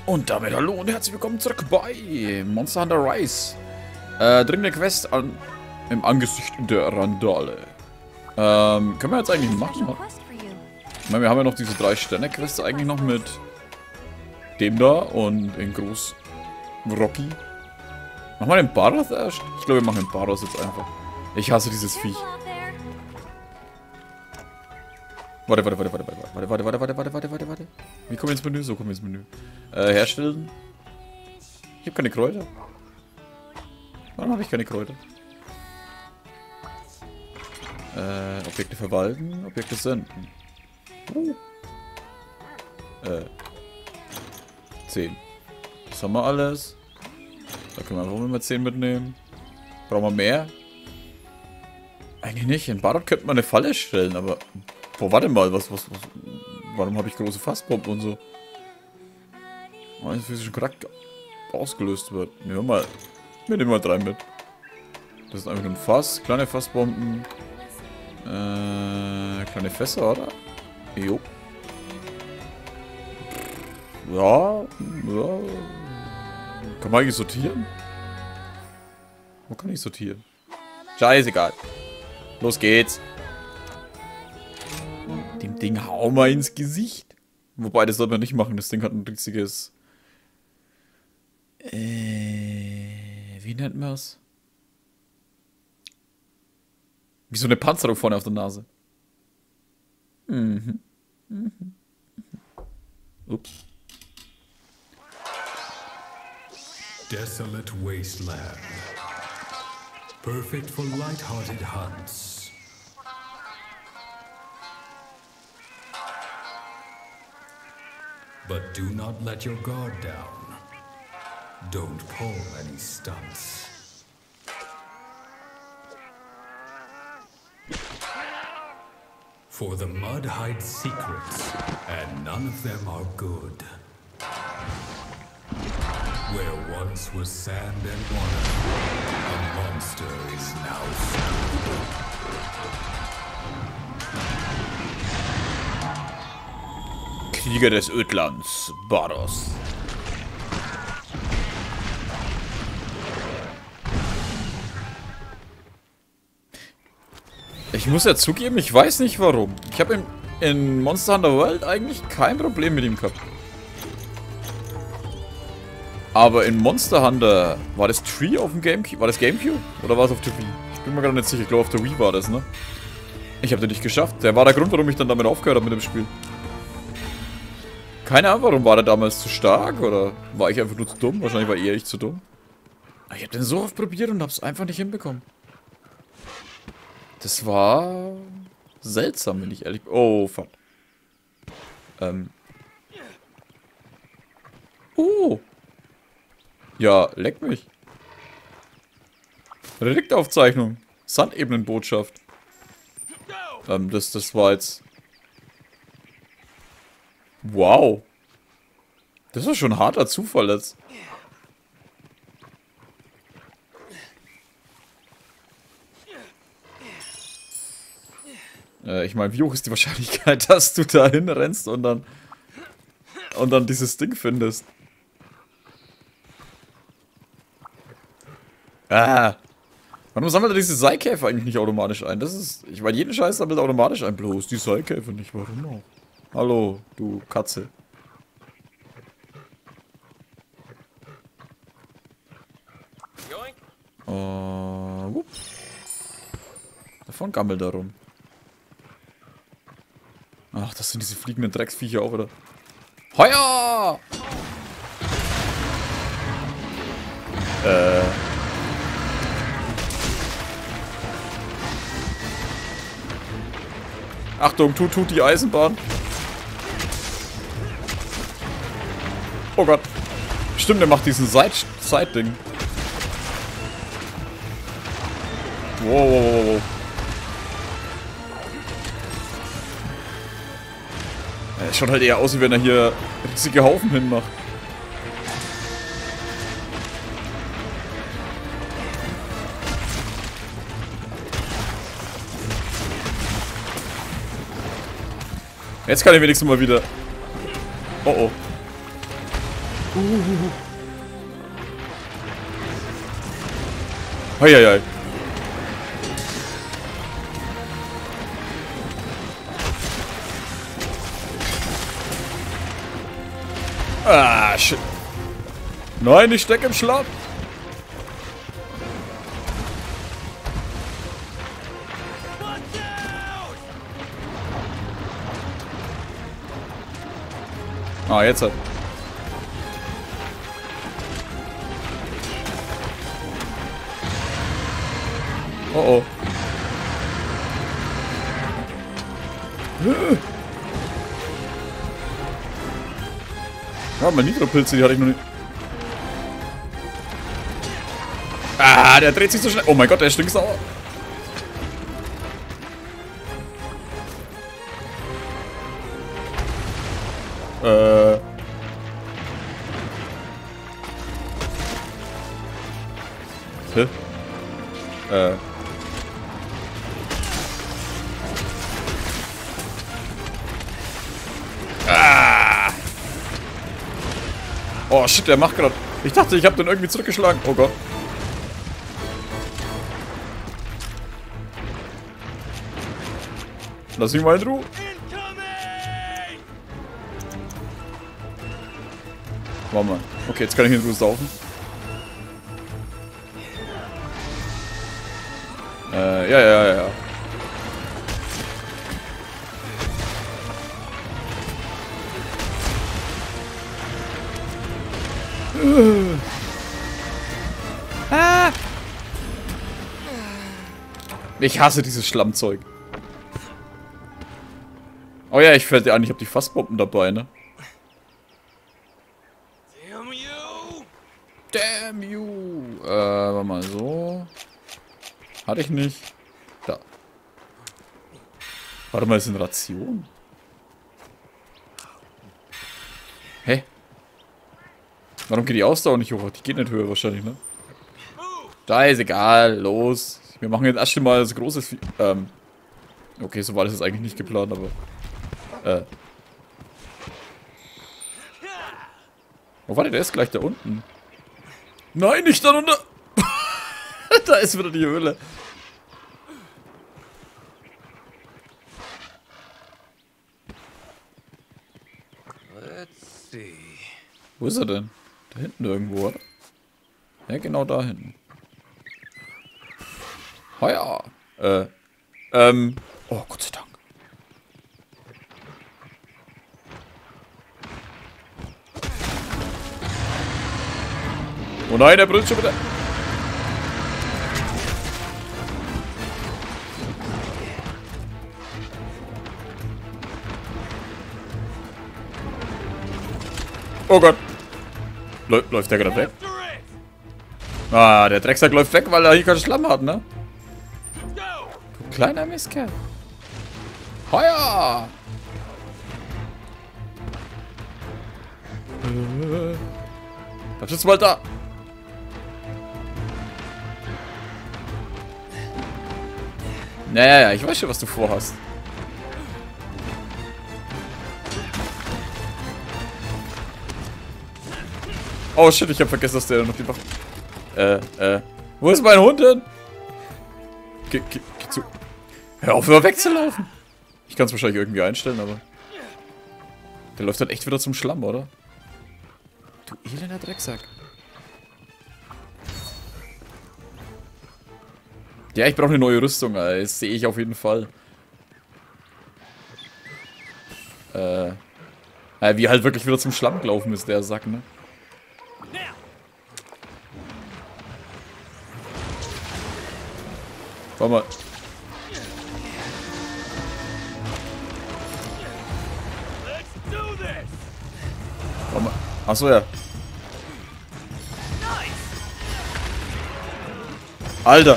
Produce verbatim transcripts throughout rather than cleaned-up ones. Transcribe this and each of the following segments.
Und damit hallo und herzlich willkommen zurück bei Monster Hunter Rise. Äh, dringende Quest an, im Angesicht der Randale. Ähm, können wir jetzt eigentlich machen? Ich meine, wir haben ja noch diese drei Sterne-Quests eigentlich noch mit dem da und in Groß Rocky. Machen wir den Baros erst? Ich glaube, wir machen den Baros jetzt einfach. Ich hasse dieses Viech. Warte, warte, warte, warte, warte, warte, warte, warte, warte, warte, warte, warte, warte. Wie kommen wir ins Menü? So kommen wir ins Menü. Äh, herstellen. Ich habe keine Kräuter. Warum habe ich keine Kräuter? Äh, Objekte verwalten, Objekte senden. Uh. Äh. zehn. Das haben wir alles. Da können wir einfach mal zehn mitnehmen. Brauchen wir mehr? Eigentlich nicht. In Barot könnte man eine Falle stellen, aber... Boah, warte mal, was, was, was... Warum habe ich große Fassbomben und so? Weil ein physischen Charakter ausgelöst wird. Nehmen wir mal... Wir nehmen mal drei mit. Das ist einfach nur ein Fass. Kleine Fassbomben. Äh... Kleine Fässer, oder? Jo. Ja... Ja... Kann man eigentlich sortieren? Wo kann ich sortieren? Scheißegal. Los geht's. Dem Ding hau mal ins Gesicht. Wobei, das sollte man nicht machen. Das Ding hat ein riesiges... Äh... Wie nennt man es? Wie so eine Panzerung vorne auf der Nase. Mhm. Mhm. Ups. Desolate wasteland. Perfect for light-hearted hunts. But do not let your guard down. Don't pull any stunts. For the mud hides secrets, and none of them are good. Where once was sand and water, a monster is now found. Krieger des Ödlands, Baros. Ich muss ja zugeben, ich weiß nicht warum. Ich habe in, in Monster Hunter World eigentlich kein Problem mit ihm gehabt. Aber in Monster Hunter, war das Tree auf dem Gamecube? War das Gamecube? Oder war es auf der Wii? Ich bin mir gerade nicht sicher, ich glaube auf der Wii war das, ne? Ich habe den nicht geschafft. Der war der Grund, warum ich dann damit aufgehört habe mit dem Spiel. Keine Ahnung, warum war der damals zu stark? Oder war ich einfach nur zu dumm? Wahrscheinlich war eher ich zu dumm. Aber ich habe den so oft probiert und habe es einfach nicht hinbekommen. Das war... seltsam, wenn ich ehrlich bin. Oh, fuck. Ähm... Oh! Ja, leck mich. Reliktaufzeichnung. Sandebenenbotschaft. Ähm, das, das war jetzt... Wow. Das war schon ein harter Zufall jetzt. Äh, ich meine, wie hoch ist die Wahrscheinlichkeit, dass du da hinrennst und dann... und dann dieses Ding findest? Ah. Warum sammelt er diese Seilkäfer eigentlich nicht automatisch ein? Das ist... Ich meine, jeden Scheiß sammelt automatisch ein. Bloß die Seilkäfer nicht. Warum auch? Hallo, du Katze. Uh, whoop. Davon gammelt er rum. Ach, das sind diese fliegenden Drecksviecher auch wieder. Heuer! Äh... Achtung, tut, tut die Eisenbahn. Oh Gott. Stimmt, der macht diesen Side-Ding. Wow, wow, wow, wow. Er schaut halt eher aus, wie wenn er hier riesige Haufen hinmacht. Jetzt kann ich wenigstens mal wieder... Oh oh. Uh. Heieiei. Ah, shit. Nein, ich stecke im Schlamm. Ah, jetzt hat. Oh oh. Ja, meine Nitropilze, die hatte ich noch nicht. Ah, der dreht sich so schnell. Oh mein Gott, der ist stinksauer. Äh. Hä? Äh. Ah! Oh shit, der macht gerade. Ich dachte, ich habe den irgendwie zurückgeschlagen. Oh Gott. Lass ihn mal in Ruhe. Warte mal. Okay, jetzt kann ich in Ruhe saufen. Äh, ja, ja, ja, ja. Ah. Ich hasse dieses Schlammzeug. Oh ja, ich fällt dir an, ich habe die Fassbomben dabei, ne? Damn you! Damn you! Äh, warte mal so. Hatte ich nicht. Da. Warte mal, ist eine Ration? Hä? Warum geht die Ausdauer nicht hoch? Die geht nicht höher wahrscheinlich, ne? Da ist egal, los. Wir machen jetzt erst mal das große Vieh. Ähm. Okay, so war das jetzt eigentlich nicht geplant, aber. Äh. Oh, warte, der ist gleich da unten. Nein, nicht da unten! Da ist wieder die Höhle. Let's see. Wo ist er denn? Da hinten irgendwo, oder? Ja, genau da hinten. Oh ja. Äh. Ähm. Oh, Gott sei Dank. Oh nein, der brüllt schon wieder. Oh Gott. Läu läuft der gerade weg? Ah, der Drecksack läuft weg, weil er hier keinen Schlamm hat, ne? Du kleiner Mistkerl. Heuer! Äh, bleib jetzt mal da. Naja, ich weiß schon, was du vorhast. Oh shit, ich hab vergessen, dass der noch die Waffe... Äh, äh... Wo ist mein Hund denn? Geh, geh, geh zu... Hör auf, immer wegzulaufen! Ich kann es wahrscheinlich irgendwie einstellen, aber... Der läuft dann echt wieder zum Schlamm, oder? Du elender Drecksack. Ja, ich brauche eine neue Rüstung, Alter. Das sehe ich auf jeden Fall. Äh... äh... Wie halt wirklich wieder zum Schlamm gelaufen ist, der Sack, ne? Warte mal. Warte mal. Achso, ja. Alter.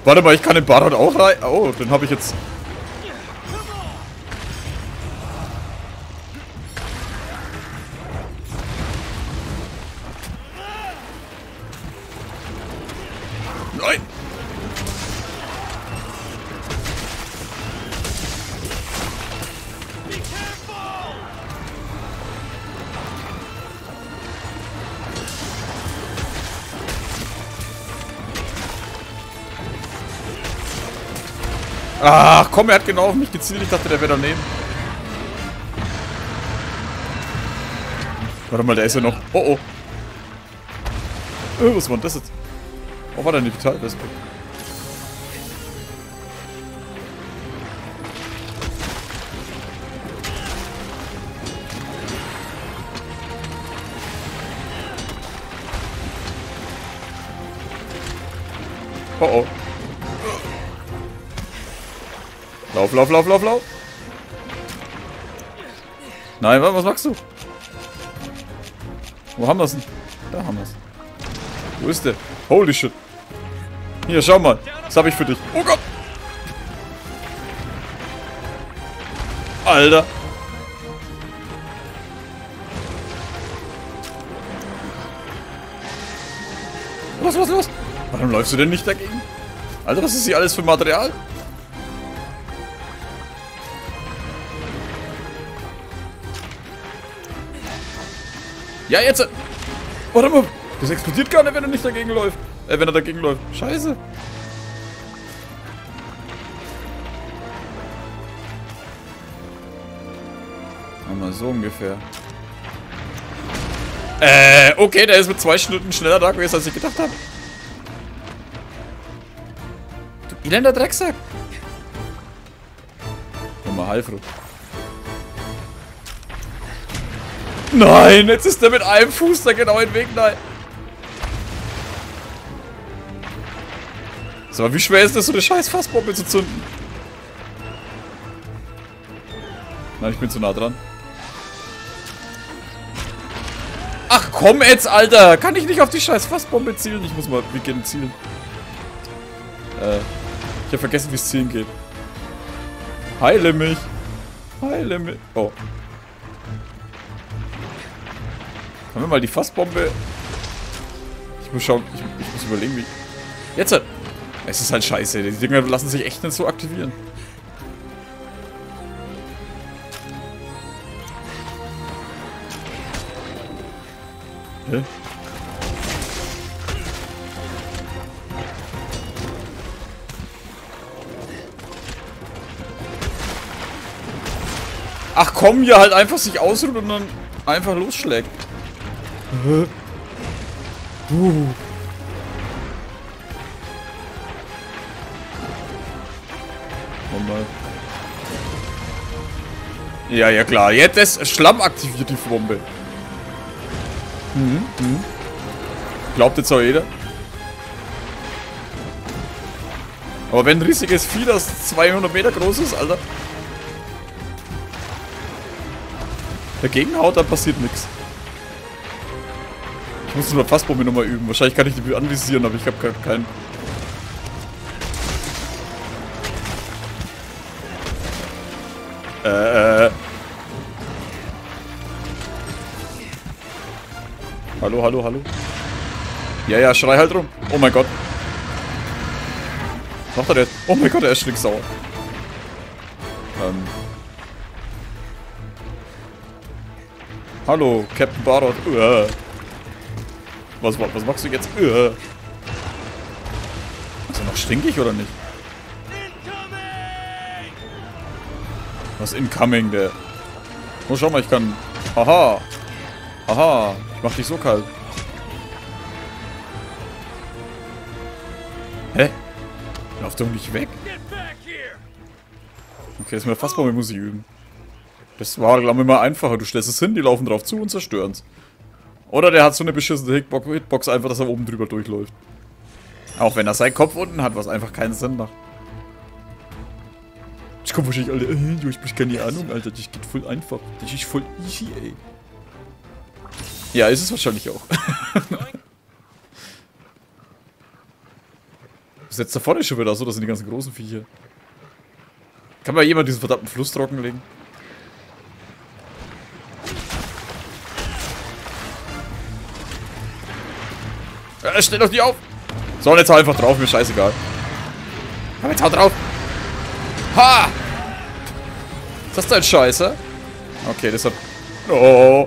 Warte mal, ich kann den Baron auch rein. Oh, den habe ich jetzt. Nein! Ach komm, er hat genau auf mich gezielt. Ich dachte, der wäre daneben. Warte mal, der ist ja noch. Oh oh. Oh, was war denn das jetzt? Oh, war da eine Vitalwespe? Oh oh. Lauf, lauf, lauf, lauf, lauf. Nein, was machst du? Wo haben wir es denn? Da haben wir es. Wo ist der? Holy shit. Hier, schau mal. Was habe ich für dich? Oh Gott. Alter. Was, was, was? Warum läufst du denn nicht dagegen? Alter, was ist hier alles für Material? Ja, jetzt! Warte mal! Das explodiert gar nicht, wenn er nicht dagegen läuft. Äh, wenn er dagegen läuft. Scheiße. Mal so ungefähr. Äh, okay, der ist mit zwei Stunden schneller da gewesen, als ich gedacht habe. Du elender Drecksack. Nochmal Heilfrucht. Nein, jetzt ist der mit einem Fuß da genau in den Weg. Nein. So, wie schwer ist das, so eine scheiß Fassbombe zu zünden? Nein, ich bin zu nah dran. Ach komm jetzt, Alter! Kann ich nicht auf die scheiß Fassbombe zielen? Ich muss mal beginnen zielen. Äh, ich hab vergessen, wie es zielen geht. Heile mich! Heile mich! Oh. Können wir mal die Fassbombe... Ich muss schauen, ich, ich muss überlegen, wie... Jetzt! Es ist halt scheiße, die Dinger lassen sich echt nicht so aktivieren. Hä? Ach komm, hier halt einfach sich ausruht und dann einfach losschlägt. Hä? Uh. Mal. Ja, ja klar. Jetzt ist Schlamm aktiviert die Bombe. Mhm, mhm. Glaubt jetzt auch jeder. Aber wenn ein riesiges Vieh, das zweihundert Meter groß ist, Alter, dagegen haut, dann passiert nichts. Ich muss nur Fassbombe nochmal üben. Wahrscheinlich kann ich die anvisieren, aber ich habe keinen. Äh. Hallo, hallo, hallo. Ja, ja, schrei halt rum. Oh mein Gott. Was macht er denn? Oh mein Gott, er ist stinksauer. Ähm. Hallo, Captain Barot. Uh. Was, was machst du jetzt? Uh. Ist er noch stinkig oder nicht? Was incoming, der. Oh, schau mal, ich kann. Haha. Haha. Ich mach dich so kalt. Hä? Lauf doch nicht weg. Okay, das ist mir fast mal mit Musik üben. Das war, glaube ich, mal einfacher. Du stellst es hin, die laufen drauf zu und zerstören es. Oder der hat so eine beschissene Hitbox einfach, dass er oben drüber durchläuft. Auch wenn er seinen Kopf unten hat, was einfach keinen Sinn macht. Ich komm wahrscheinlich alle, äh, du, ich hab keine Ahnung, Alter, das geht voll einfach. Das ist voll easy, ey. Ja, ist es wahrscheinlich auch. Was ist jetzt da vorne schon wieder so? Das sind die ganzen großen Viecher. Kann mal jemand diesen verdammten Fluss trockenlegen? Äh, stell doch die auf! So, jetzt hau einfach drauf, mir scheißegal. Aber jetzt hau drauf! Ha! Ist das dein Scheiße? Okay, das hat... Oh!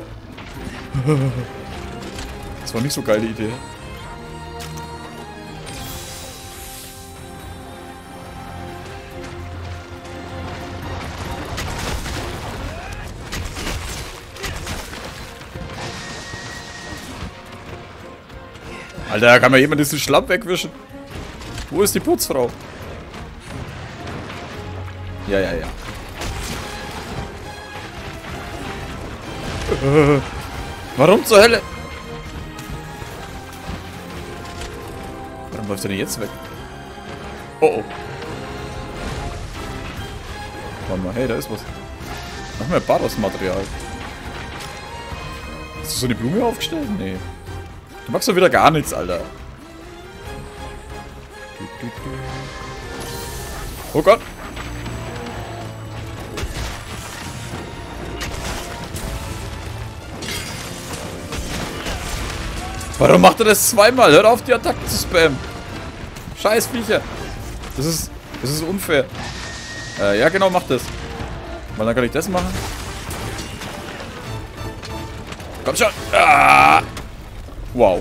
Das war nicht so geile Idee. Alter, kann mir jemand diesen Schlamm wegwischen? Wo ist die Putzfrau? Ja, ja, ja. Äh, warum zur Hölle? Warum läuft er denn jetzt weg? Oh, oh. Warte mal, hey, da ist was. Noch mehr Badosmaterial. Hast du so eine Blume aufgestellt? Nee. Du magst doch wieder gar nichts, Alter. Oh Gott. Warum macht er das zweimal? Hört auf, die Attacken zu spammen. Scheiß Viecher. Das ist, das ist unfair. Äh, ja genau, mach das. Weil dann kann ich das machen. Komm schon. Ah! Wow.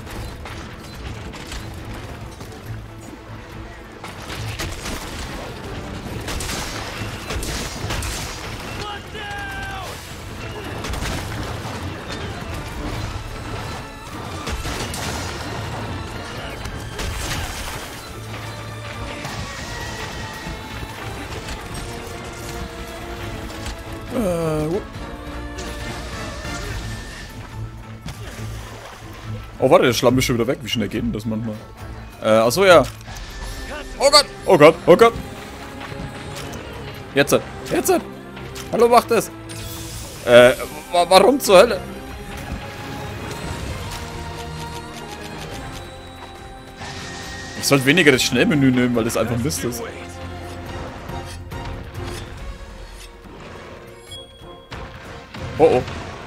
Oh, warte, der Schlamm ist schon wieder weg. Wie schnell geht denn das manchmal? Äh, achso, ja. Oh Gott, oh Gott, oh Gott. Jetzt, jetzt. Hallo, macht es. Äh, wa warum zur Hölle? Ich sollte weniger das Schnellmenü nehmen, weil das einfach Mist ist. Oh, oh.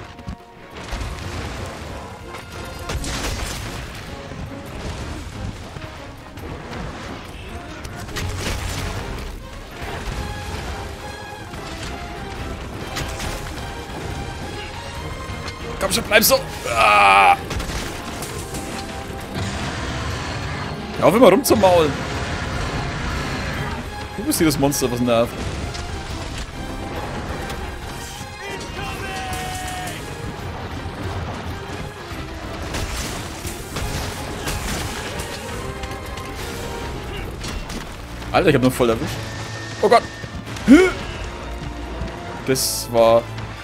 Komm schon, bleib so. Ah. Hör auf immer rumzumaulen. Du bist hier das Monster, was nervt. Alter, ich hab noch voll erwischt. Oh Gott. Das war...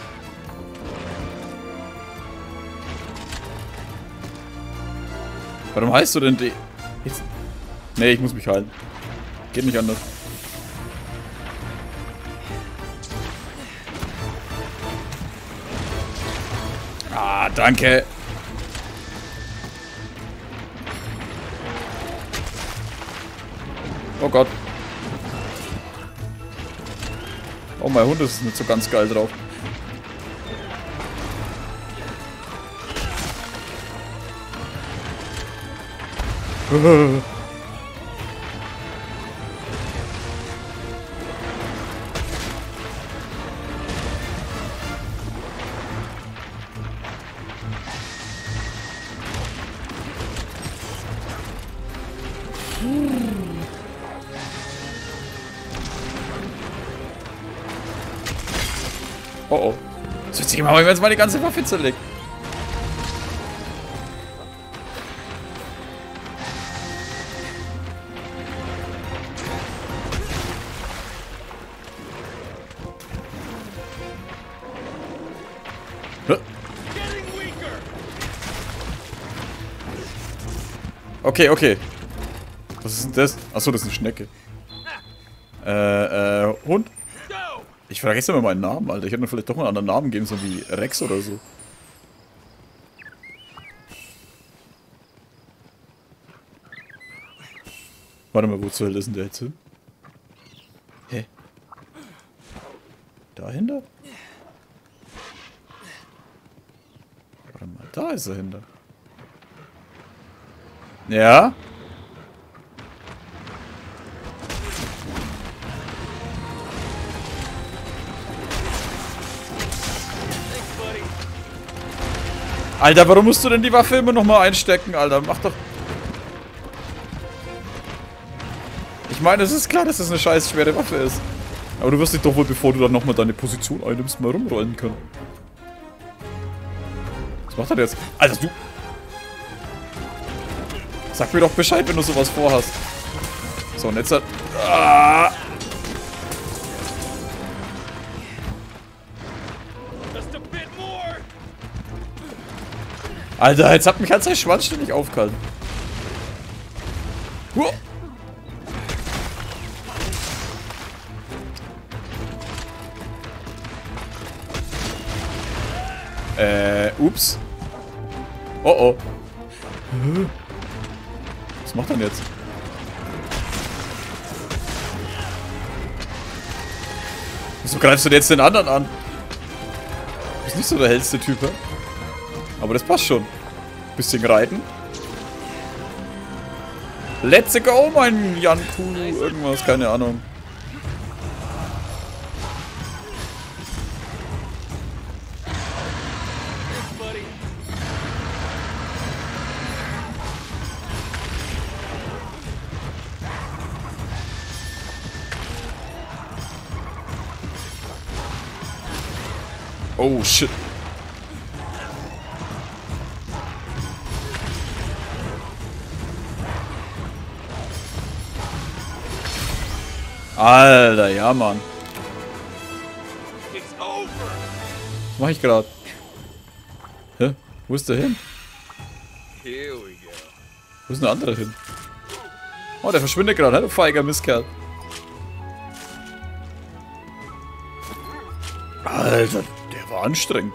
Warum heißt du denn die... Jetzt... Nee, ich muss mich heilen. Geht nicht anders. Ah, danke. Oh Gott. Oh, mein Hund ist nicht so ganz geil drauf. Oh oh. Das wird sich immer, wenn jetzt mal die ganze Waffe zerlegt. Okay, okay. Was ist denn das? Achso, das ist eine Schnecke. Äh, äh, Hund? Ich vergesse immer meinen Namen, Alter. Ich hätte mir vielleicht doch mal einen anderen Namen geben, so wie Rex oder so. Warte mal, wo zur Hölle ist denn der jetzt hin? Hä? Dahinter? Warte mal, da ist er hinter. Ja? Alter, warum musst du denn die Waffe immer noch mal einstecken, Alter? Mach doch... Ich meine, es ist klar, dass das eine scheiß schwere Waffe ist. Aber du wirst dich doch wohl, bevor du dann nochmal deine Position einnimmst, mal rumrollen können. Was macht er jetzt? Alter, du... Sag mir doch Bescheid, wenn du sowas vorhast. So, und jetzt hat... Ah! Alter, jetzt hat mich halt sein Schwanz ständig aufgehalten. Huh. Äh, ups. Oh oh. Was macht er denn jetzt? Wieso greifst du denn jetzt den anderen an? Du bist nicht so der hellste Typ, ne? Aber das passt schon. Bisschen reiten. Let's go, mein Jan Kulu. Irgendwas, keine Ahnung. Oh shit. Alter, ja, Mann. Was mach ich gerade? Hä? Wo ist der hin? Wo ist der andere hin? Oh, der verschwindet gerade, ne? Du feiger Mistkerl. Alter, der war anstrengend.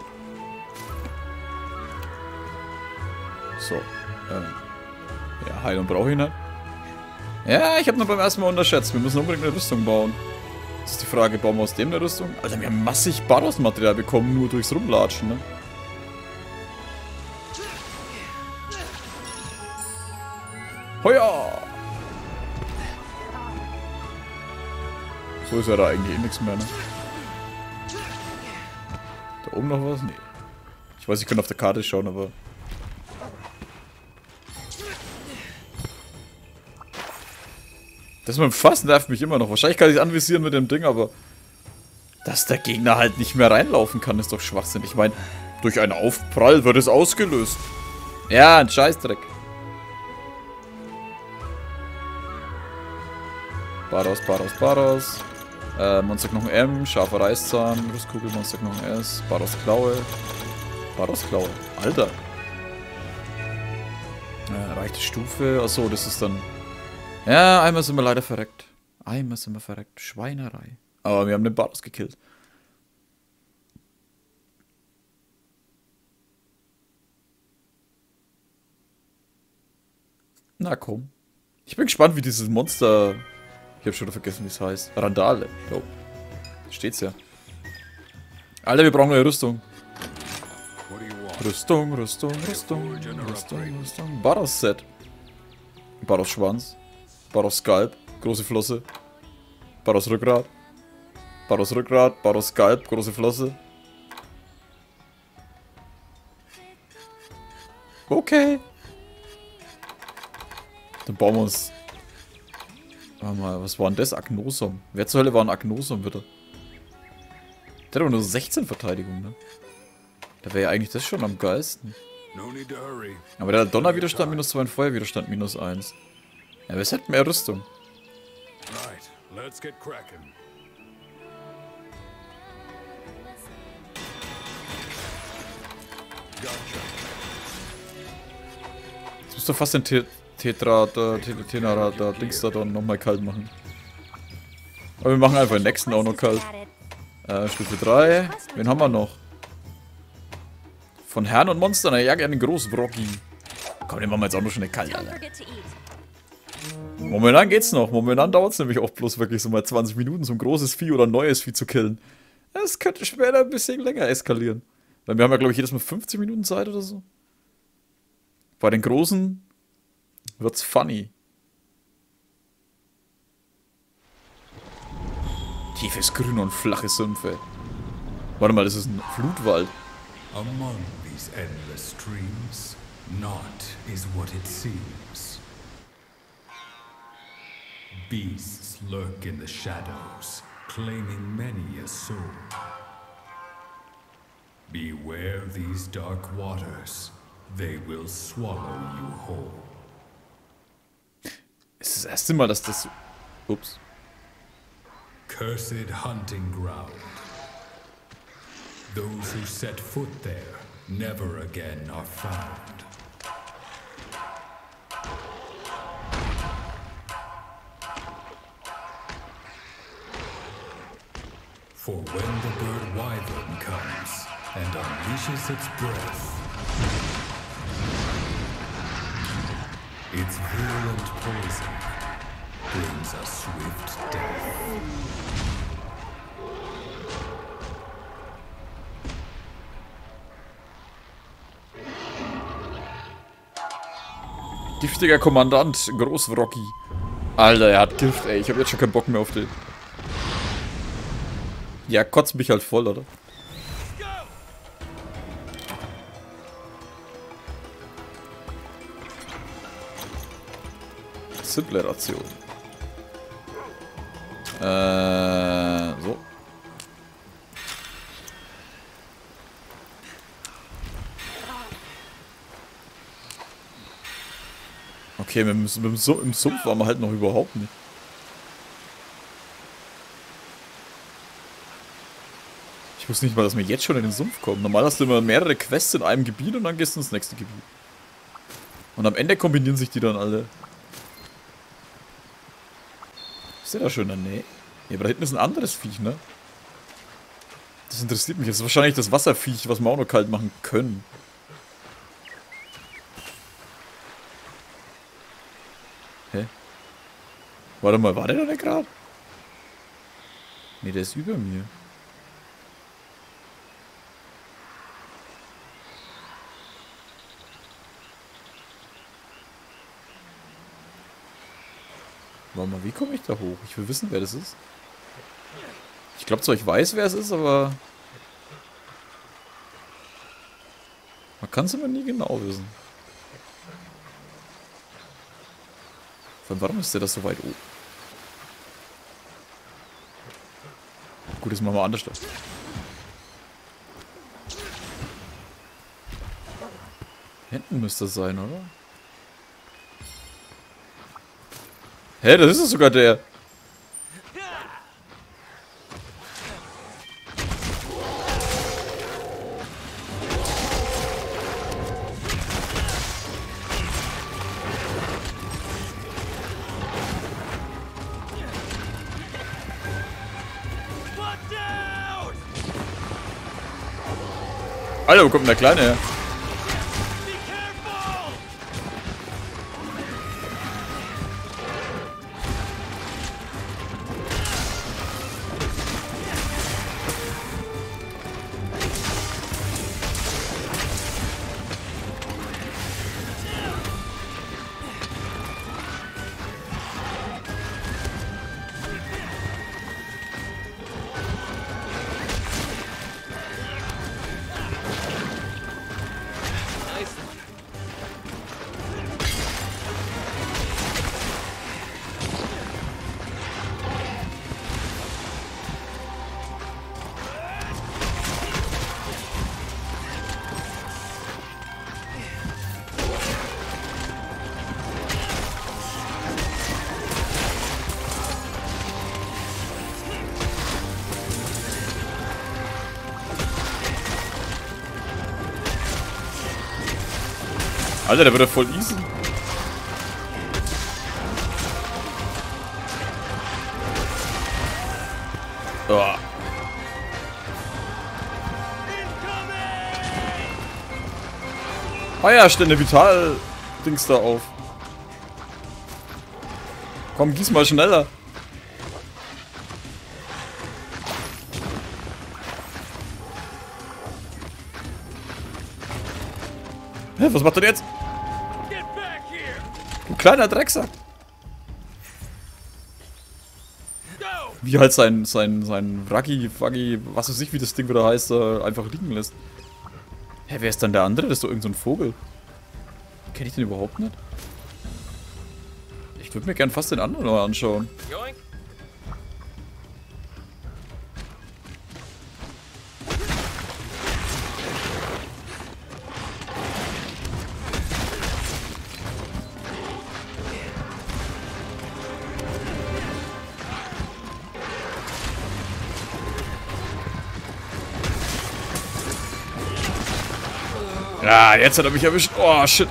So. Ähm. Ja, Heilung brauche ich nicht. Ja, ich habe noch beim ersten Mal unterschätzt. Wir müssen unbedingt eine Rüstung bauen. Das ist die Frage, bauen wir aus dem eine Rüstung? Alter, wir haben massig Baros-Material bekommen, nur durchs Rumlatschen, ne? Heuer! So ist ja da eigentlich eh nichts mehr, ne? Da oben noch was? Nee. Ich weiß, ich kann auf der Karte schauen, aber... Das mit dem Fass nervt mich immer noch. Wahrscheinlich kann ich es anvisieren mit dem Ding, aber... Dass der Gegner halt nicht mehr reinlaufen kann, ist doch Schwachsinn. Ich meine, durch einen Aufprall wird es ausgelöst. Ja, ein Scheißdreck. Baros, Baros, Baros. Äh, Monsterknochen M, scharfer Reißzahn, Rüstkugel, Monsterknochen S, Baros Klaue. Baros Klaue. Alter. Äh, erreichte Stufe. Achso, das ist dann... Ja, einmal sind wir leider verreckt. Einmal sind wir verreckt. Schweinerei. Aber wir haben den Baros gekillt. Na komm. Ich bin gespannt, wie dieses Monster... Ich hab schon wieder vergessen, wie es heißt. Randale. Oh. Steht's ja. Alter, wir brauchen eine Rüstung. Rüstung, Rüstung, Rüstung, Rüstung, Rüstung. Baros Set. Baros Schwanz. Baros Skalp. Große Flosse. Baros Rückgrat. Baros Rückgrat. Baros Skalp. Große Flosse. Okay. Dann bauen wir uns... Warte mal, was war denn das? Agnosom. Wer zur Hölle war ein Agnosom, bitte? Der hat aber nur sechzehn Verteidigung, ne? Da wäre ja eigentlich das schon am geilsten. Aber der hat Donnerwiderstand minus zwei und Feuerwiderstand minus eins. Ja, aber es hat mehr Rüstung. Jetzt musst du fast den Te Tetra, da, Tenara, da, Dings da dann nochmal kalt machen. Aber wir machen einfach den nächsten auch noch kalt. Äh, Stufe drei. Wen haben wir noch? Von Herren und Monstern, ja, gerne einen großen Brocky. Komm, den machen wir jetzt auch noch schnell kalt, Alter. Momentan geht's noch. Momentan dauert es nämlich auch bloß wirklich so mal zwanzig Minuten, so ein großes Vieh oder ein neues Vieh zu killen. Es könnte später ein bisschen länger eskalieren. Weil wir haben ja, glaube ich, jedes Mal fünfzehn Minuten Zeit oder so. Bei den Großen wird's funny. Tiefes Grün und flache Sümpfe. Warte mal, das ist ein Flutwald. Among these endless streams, naught is what it seems. Beasts lurk in the shadows, claiming many a soul. Beware these dark waters, they will swallow you whole. Es ist das erste Mal, dass das... Ups. Cursed hunting ground. Those who set foot there never again are found. For when the bird wyvern comes and unleashes its breath, its virulent poison brings a swift death. Giftiger Kommandant, Großwrocki. Alter, er hat Gift, ey. Ich hab jetzt schon keinen Bock mehr auf den. Ja, kotzt mich halt voll, oder? Simple Ration. Äh, so. Okay, mit dem, mit dem Sumpf, im Sumpf waren wir halt noch überhaupt nicht. Ich wusste nicht mal, dass wir jetzt schon in den Sumpf kommen. Normal hast du immer mehrere Quests in einem Gebiet und dann gehst du ins nächste Gebiet. Und am Ende kombinieren sich die dann alle. Ist der da schon in der Nähe? Ja, aber da hinten ist ein anderes Viech, ne? Das interessiert mich. Das ist wahrscheinlich das Wasserviech, was wir auch noch kalt machen können. Hä? Warte mal, war der da nicht gerade? Ne, der ist über mir. Warte mal, wie komme ich da hoch? Ich will wissen, wer das ist. Ich glaube zwar, ich weiß, wer es ist, aber... Man kann es immer nie genau wissen. Von warum ist der das so weit oben? Gut, das machen wir anders. Hinten müsste das sein, oder? Hä, das ist es sogar der. Alter, wo kommt denn der Kleine her? Alter, der wird ja voll easy. Oh. Ah ja, stell eine Vital-Dings da auf. Komm, gieß mal schneller. Hä, was macht er jetzt? Du kleiner Drecksack. Wie halt sein, sein, sein Wraggi, Waggi, was weiß ich, wie das Ding wieder heißt, äh, einfach liegen lässt. Hä, wer ist dann der andere? Das ist doch irgend so ein Vogel. Kenn ich den überhaupt nicht? Ich würde mir gern fast den anderen mal anschauen. Ja, jetzt hat er mich erwischt. Oh, shit.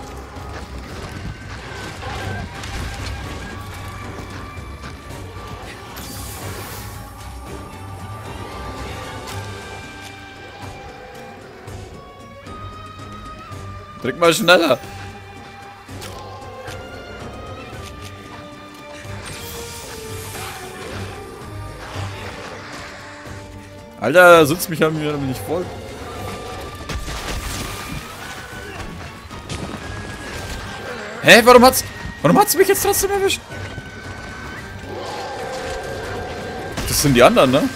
Drück mal schneller. Alter, sitzt mich an mir nicht voll. Hä, warum hat's... Warum hat's mich jetzt trotzdem erwischt? Das sind die anderen, ne?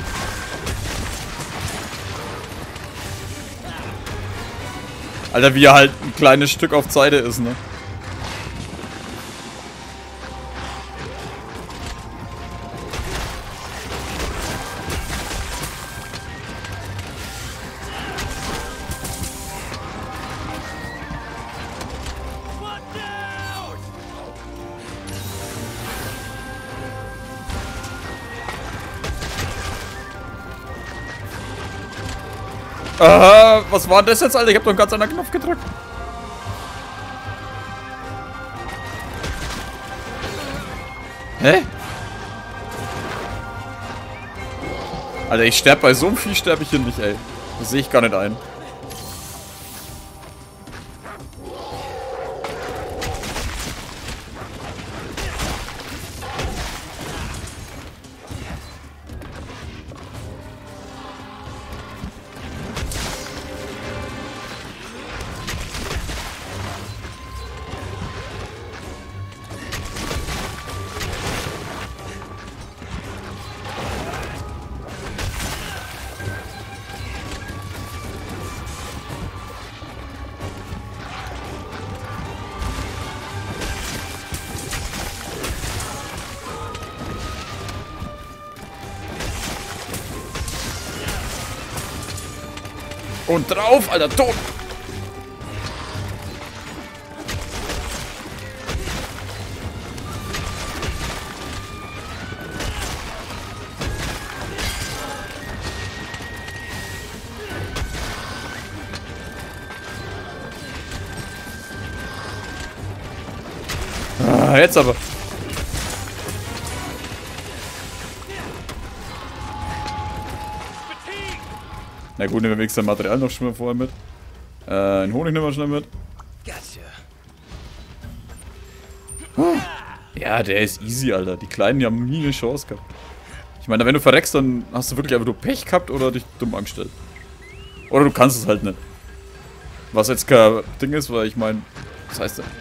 Alter, wie er halt ein kleines Stück auf Seite ist, ne? Aha, was war denn das jetzt, Alter? Ich hab doch einen ganz anderen Knopf gedrückt. Hä? Alter, ich sterbe bei so einem Vieh, sterbe ich hier nicht, ey. Das sehe ich gar nicht ein. Und drauf, Alter, tot! Ah, jetzt aber. Na gut, nehmen wir wenigstens Material noch schon mal vorher mit. Äh, einen Honig nehmen wir schnell mit. Ja, der ist easy, Alter. Die Kleinen, die haben nie eine Chance gehabt. Ich meine, wenn du verreckst, dann hast du wirklich einfach nur Pech gehabt oder dich dumm angestellt. Oder du kannst es halt nicht. Was jetzt kein Ding ist, weil ich meine, was heißt denn?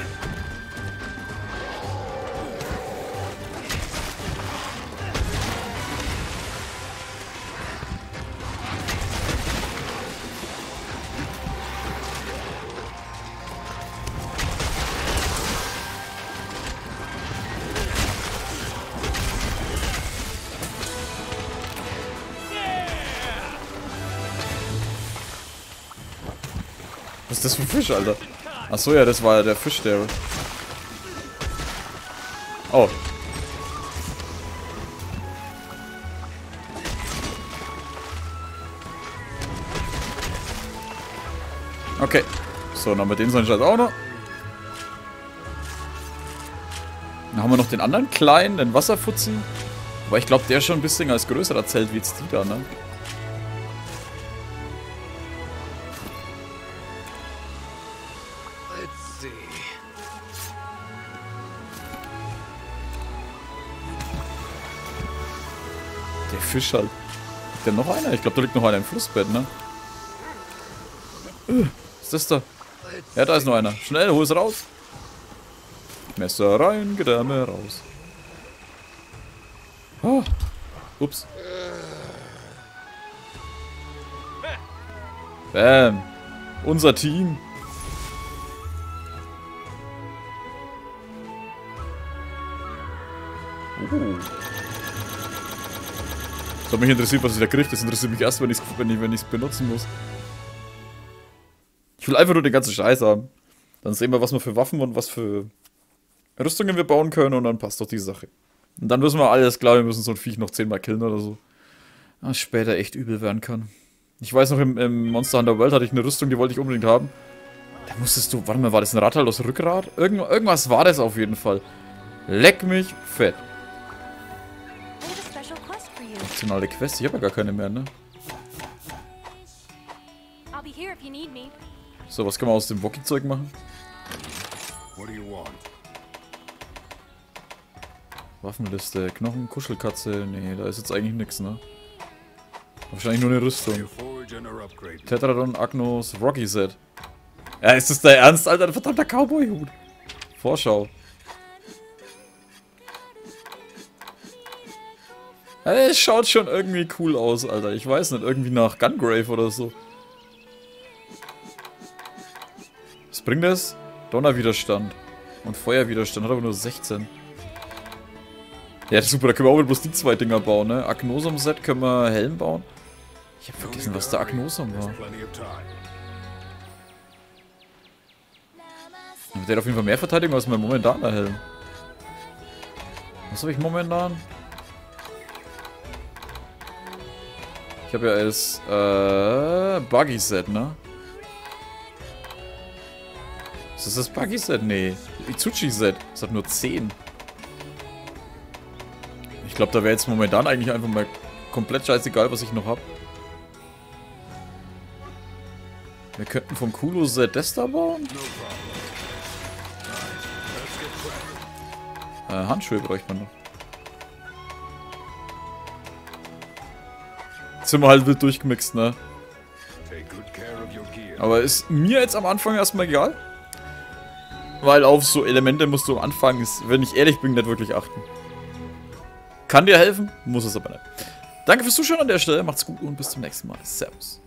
Was ist das für ein Fisch, Alter? Achso, ja, das war ja der Fisch, der... Oh. Okay. So, dann haben wir den so einen Scheiß auch noch. Dann haben wir noch den anderen kleinen, den Wasserfutzi. Aber ich glaube, der ist schon ein bisschen als größerer Zelt wie jetzt die da, ne? Der Fisch halt. Liegt da noch einer? Ich glaube, da liegt noch einer im Flussbett, ne? Uh, was ist das da? Ja, da ist noch einer. Schnell, hol es raus. Messer rein, Gedärme raus. Oh. Ups. Bam. Unser Team. Uh. Das hat mich interessiert, was ich da kriege. Das interessiert mich erst, wenn ich es wenn ich, wenn ich's benutzen muss. Ich will einfach nur den ganzen Scheiß haben. Dann sehen wir, was wir für Waffen und was für Rüstungen wir bauen können und dann passt doch die Sache. Und dann wissen wir alles klar, wir müssen so ein Viech noch zehnmal killen oder so. Was später echt übel werden kann. Ich weiß noch, im, im Monster Hunter World hatte ich eine Rüstung, die wollte ich unbedingt haben. Da musstest du, warte mal, war das ein Radteil aus Rückgrat? Irgend, irgendwas war das auf jeden Fall. Leck mich fett. Optionale Quest, ich habe ja gar keine mehr, ne? So, was kann man aus dem Wookie-Zeug machen? Waffenliste, Knochen, Kuschelkatze. Nee, da ist jetzt eigentlich nichts, ne? Wahrscheinlich nur eine Rüstung. Tetradon, Agnos, Rocky Set. Ja, ist das der Ernst, Alter? Ein verdammter Cowboy-Hut. Vorschau. Ja, es schaut schon irgendwie cool aus, Alter. Ich weiß nicht, irgendwie nach Gungrave oder so. Was bringt das? Donnerwiderstand. Und Feuerwiderstand. Hat aber nur sechzehn. Ja, super, da können wir auch bloß die zwei Dinger bauen, ne? Agnosum-Set können wir Helm bauen. Ich hab vergessen, was der Agnosum war. Der hat auf jeden Fall mehr Verteidigung als mein momentaner Helm. Was habe ich momentan? Ich habe ja das äh, Buggy-Set, ne? Ist das das Buggy-Set? Nee. Itsuchi-Set. Das hat nur zehn. Ich glaube, da wäre jetzt momentan eigentlich einfach mal komplett scheißegal, was ich noch habe. Wir könnten vom Kulo-Set das da bauen. Äh, Handschuhe bräuchte man noch. Jetzt sind wir halt wild durchgemixt, ne? Aber ist mir jetzt am Anfang erstmal egal. Weil auf so Elemente musst du am Anfang, wenn ich ehrlich bin, nicht wirklich achten. Kann dir helfen, muss es aber nicht. Danke fürs Zuschauen an der Stelle, macht's gut und bis zum nächsten Mal. Servus.